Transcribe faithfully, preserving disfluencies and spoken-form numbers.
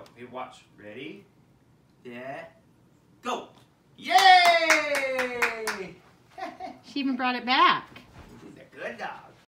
Hey, watch. Ready? Yeah. Go. Yay! She even brought it back. She's a good dog.